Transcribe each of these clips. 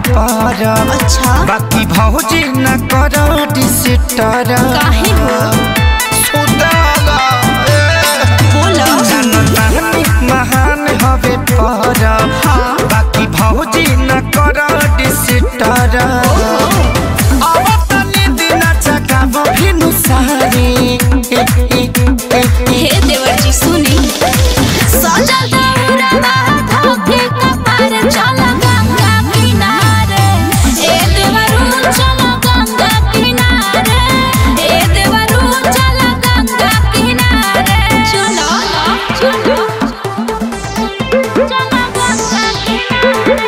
पार। अच्छा बाकी भौजी न करो डिस्टर्ब। काहे हो सुदाला बोलो जनतानी महान हवे पार। हाँ बाकी भौजी न करो डिस्टर्ब। अब तनी दिन जगाबो भिनु सारी। हे देवर जी सुनी सजल दौड़वा धोके कपार चल गंगा किनारे। ए देवरू चल गंगा किनारे। ए देवरू चल गंगा किनारे। चलो चलो चल गंगा किनारे।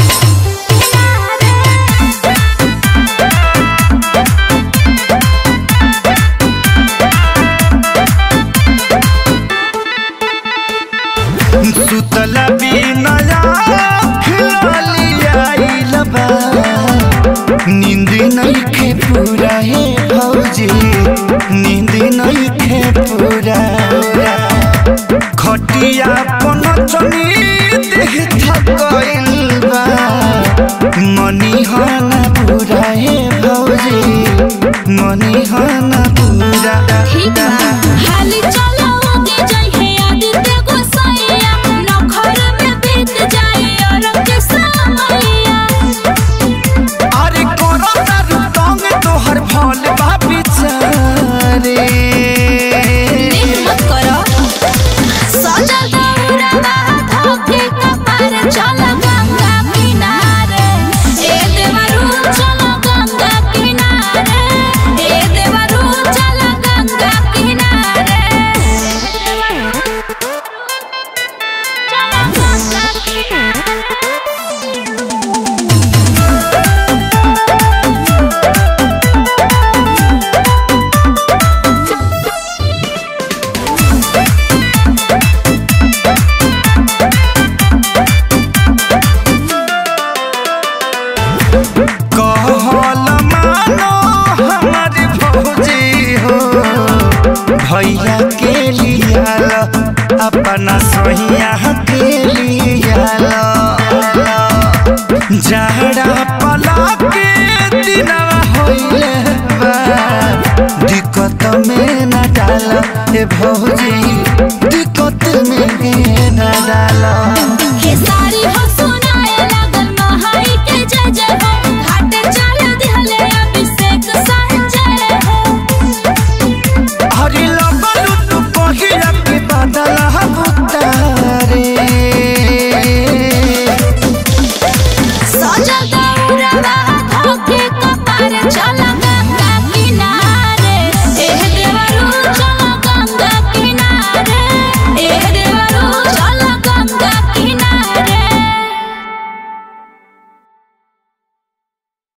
सुतला बिनया खिलालिया बा। नींद नहीं खे पूरा है भौजी। नींद नहीं खे पूरा। खटिया पन चनी देह थकइल बा। मनी हना पूरा है भौजी। मनी हना पूरा। ठीक बा हाली चलो आगे जाई है आदित्य गोसाइया। नखर में बीत जाई और के समैया। अरे करो तारू तंग तोहर भल बा बिचारे। देख मत करो सजल दौड़वा धोके कपार चल गंगा किनारे। ए देवरू चल गंगा किनारे। ए देवरू चल गंगा किनारे। चल गंगा किनारे। कहल मानो हमार भौजी हो। भैया के लियाल अपना सोहिया के लियाल। जहरा पला के दिनवा होइले बा। दिक्कत में न डाल ए भौजी।